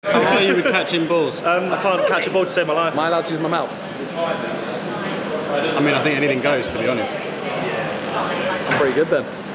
How are you with catching balls? I can't catch a ball to save my life. Am I allowed to use my mouth? I mean, I think anything goes, to be honest. Pretty good then.